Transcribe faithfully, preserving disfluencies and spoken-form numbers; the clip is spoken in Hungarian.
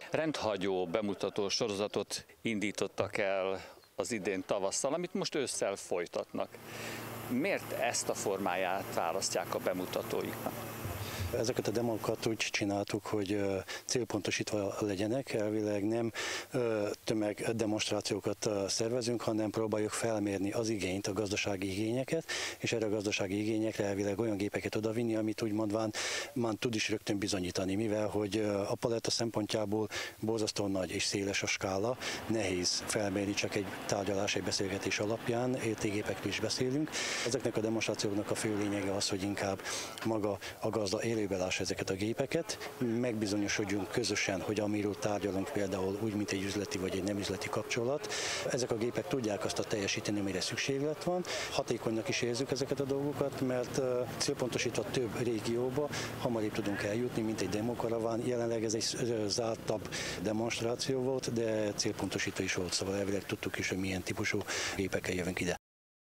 rendhagyó bemutató sorozatot indítottak el az idén tavasszal, amit most ősszel folytatnak. Miért ezt a formáját választják a bemutatóiknak? Ezeket a demókat úgy csináltuk, hogy célpontosítva legyenek, elvileg nem tömegdemonstrációkat szervezünk, hanem próbáljuk felmérni az igényt, a gazdasági igényeket, és erre a gazdasági igényekre elvileg olyan gépeket odavinni, amit úgy mondván már tud is rögtön bizonyítani, mivel hogy a paletta szempontjából borzasztó nagy és széles a skála, nehéz felmérni csak egy tárgyalás, egy beszélgetés alapján, értékgépekről is beszélünk. Ezeknek a demonstrációknak a fő lényege az, hogy inkább maga a gazda élőbe lássa ezeket a gépeket, megbizonyosodjunk közösen, hogy amiről tárgyalunk például úgy, mint egy üzleti vagy egy nem üzleti kapcsolat, ezek a gépek tudják azt a teljesíteni, amire szükséglet van. Hatékonynak is érzük ezeket a dolgokat, mert célpontosítva több régióba hamarabb tudunk eljutni, mint egy demokaraván. Jelenleg ez egy zártabb demonstráció volt, de célpontosítva is volt, szóval elvileg tudtuk is, hogy milyen típusú gépekkel jövünk ide.